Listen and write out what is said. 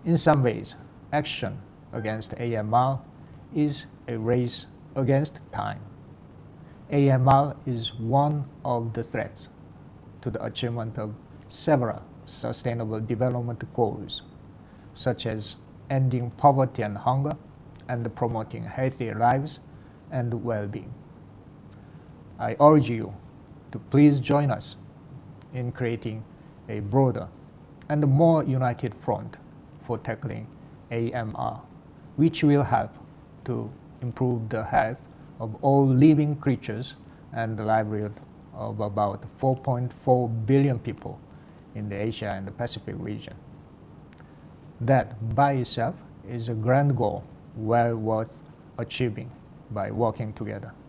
In some ways, action against AMR is a race against time. AMR is one of the threats to the achievement of several Sustainable Development Goals, such as ending poverty and hunger and promoting healthy lives and well-being. I urge you to please join us in creating a broader and more united front for tackling AMR, which will help to improve the health of all living creatures and the livelihood of about 4.4 billion people in the Asia and the Pacific region. That by itself is a grand goal well worth achieving by working together.